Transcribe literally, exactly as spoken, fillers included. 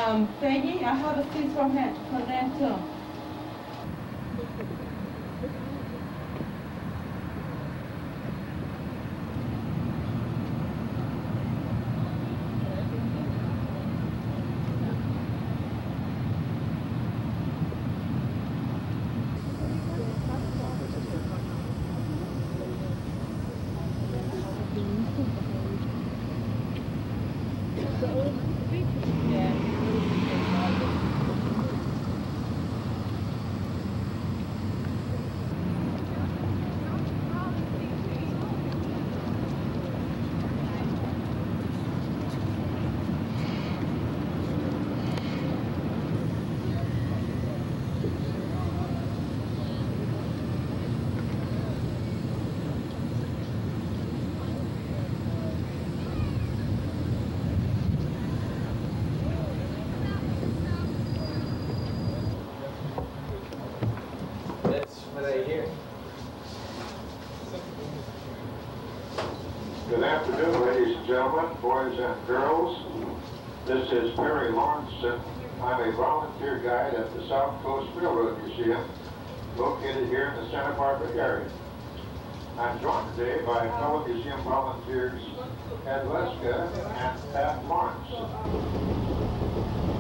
um, Peggy, I have a seat for him, for them too. Good afternoon, ladies and gentlemen, boys and girls. This is Perry Lawrenson. I'm a volunteer guide at the South Coast Railroad Museum, located here in the Santa Barbara area. I'm joined today by fellow museum volunteers Ed Leska and Pat Lawrence.